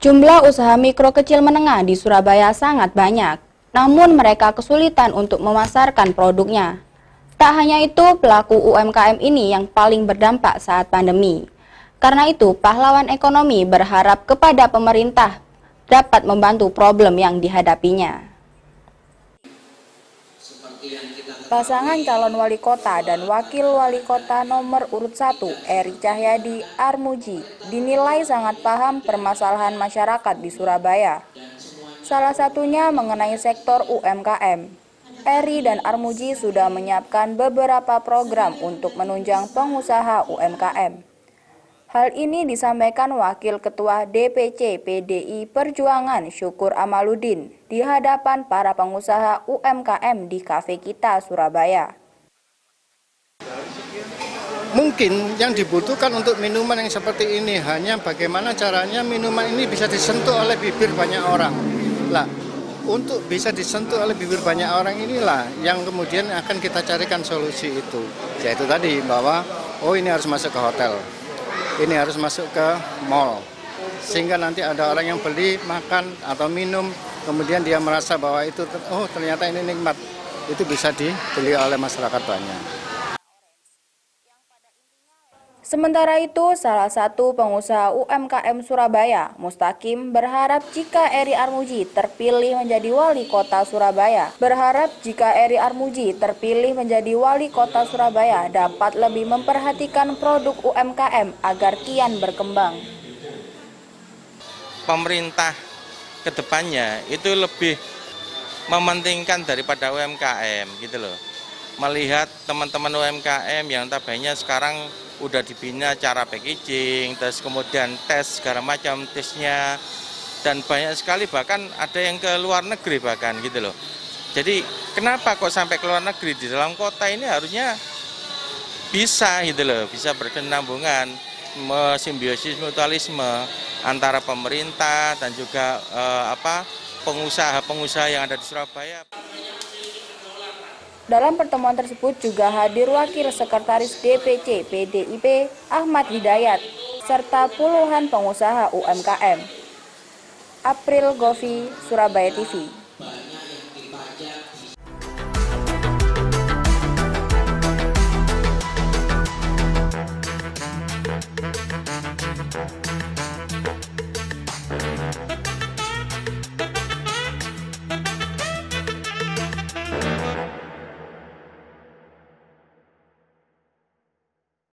Jumlah usaha mikro kecil menengah di Surabaya sangat banyak, namun mereka kesulitan untuk memasarkan produknya. Tak hanya itu, pelaku UMKM ini yang paling berdampak saat pandemi. Karena itu, pahlawan ekonomi berharap kepada pemerintah dapat membantu problem yang dihadapinya. Pasangan calon wali kota dan wakil wali kota nomor urut 1, Eri Cahyadi Armuji, dinilai sangat paham permasalahan masyarakat di Surabaya. Salah satunya mengenai sektor UMKM. Eri dan Armuji sudah menyiapkan beberapa program untuk menunjang pengusaha UMKM. Hal ini disampaikan Wakil Ketua DPC PDI Perjuangan Syukur Amaluddin di hadapan para pengusaha UMKM di Cafe Kita, Surabaya. Mungkin yang dibutuhkan untuk minuman yang seperti ini hanya bagaimana caranya minuman ini bisa disentuh oleh bibir banyak orang. Lah, untuk bisa disentuh oleh bibir banyak orang inilah yang kemudian akan kita carikan solusi itu. Yaitu tadi bahwa ini harus masuk ke hotel. Ini harus masuk ke mall, sehingga nanti ada orang yang beli, makan, atau minum, kemudian dia merasa bahwa itu, ternyata ini nikmat, itu bisa dibeli oleh masyarakat banyak. Sementara itu, salah satu pengusaha UMKM Surabaya, Mustaqim, berharap jika Eri Armuji terpilih menjadi wali kota Surabaya, dapat lebih memperhatikan produk UMKM agar kian berkembang. Pemerintah kedepannya itu lebih mementingkan daripada UMKM gitu loh. Melihat teman-teman UMKM yang tabanya sekarang udah dibina cara packaging, terus kemudian tes segala macam tesnya, dan banyak sekali bahkan ada yang ke luar negeri bahkan gitu loh. Jadi kenapa kok sampai ke luar negeri? Di dalam kota ini harusnya bisa gitu loh, bisa berkesinambungan, simbiosis mutualisme antara pemerintah dan juga pengusaha-pengusaha yang ada di Surabaya. Dalam pertemuan tersebut juga hadir Wakil Sekretaris DPC PDIP Ahmad Hidayat serta puluhan pengusaha UMKM. April Govi, Surabaya TV.